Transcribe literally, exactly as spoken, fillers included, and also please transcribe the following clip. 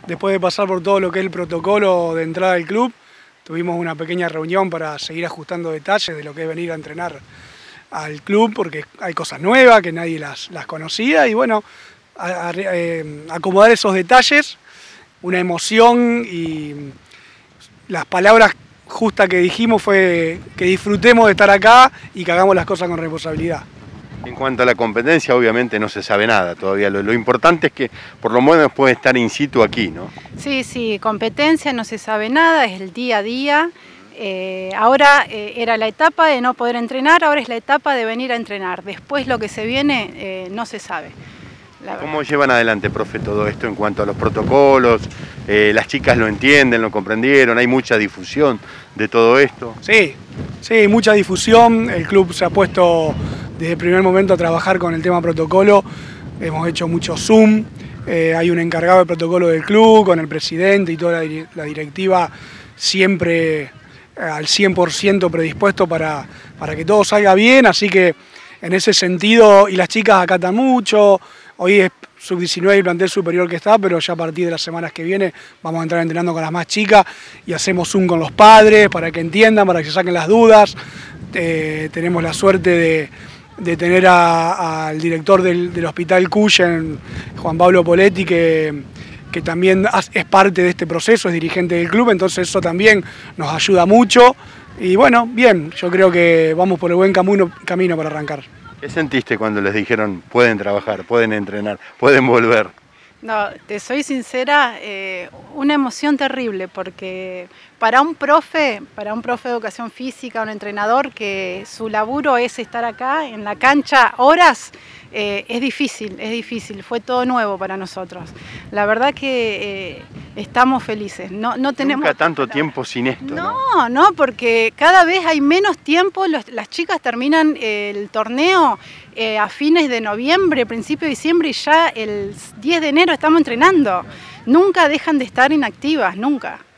después de pasar por todo lo que es el protocolo de entrada al club, tuvimos una pequeña reunión para seguir ajustando detalles de lo que es venir a entrenar al club, porque hay cosas nuevas que nadie las, las conocía, y bueno, a, a, eh, acomodar esos detalles, una emoción, y las palabras justas que dijimos fue que disfrutemos de estar acá y que hagamos las cosas con responsabilidad. En cuanto a la competencia, obviamente no se sabe nada todavía. Lo, lo importante es que por lo menos puede estar in situ aquí, ¿no? Sí, sí, competencia no se sabe nada, es el día a día. Eh, ahora eh, era la etapa de no poder entrenar, ahora es la etapa de venir a entrenar. Después lo que se viene eh, no se sabe. ¿Cómo llevan adelante, profe, todo esto en cuanto a los protocolos? Eh, ¿Las chicas lo entienden, lo comprendieron? ¿Hay mucha difusión de todo esto? Sí, sí, mucha difusión. El club se ha puesto desde el primer momento a trabajar con el tema protocolo. Hemos hecho mucho Zoom. Eh, hay un encargado de protocolo del club, con el presidente y toda la, la directiva, siempre eh, al cien por ciento predispuesto para, para que todo salga bien. Así que en ese sentido, y las chicas acatan mucho. Hoy es sub diecinueve el plantel superior que está, pero ya a partir de las semanas que viene vamos a entrar entrenando con las más chicas y hacemos Zoom con los padres para que entiendan, para que se saquen las dudas. Eh, tenemos la suerte de, de tener al director del, del Hospital Cuyen, Juan Pablo Poletti, que, que también es parte de este proceso, es dirigente del club, entonces eso también nos ayuda mucho. Y bueno, bien, yo creo que vamos por el buen camino, camino para arrancar. ¿Qué sentiste cuando les dijeron pueden trabajar, pueden entrenar, pueden volver? No, te soy sincera, eh, una emoción terrible, porque para un profe, para un profe de educación física, un entrenador que su laburo es estar acá en la cancha horas, eh, es difícil, es difícil, fue todo nuevo para nosotros. La verdad que eh, estamos felices. No, no tenemos Nunca tanto tiempo sin esto, ¿no? No, no, porque cada vez hay menos tiempo, los, las chicas terminan el torneo eh, a fines de noviembre, principio de diciembre, y ya el diez de enero estamos entrenando. Nunca dejan de estar inactivas, nunca.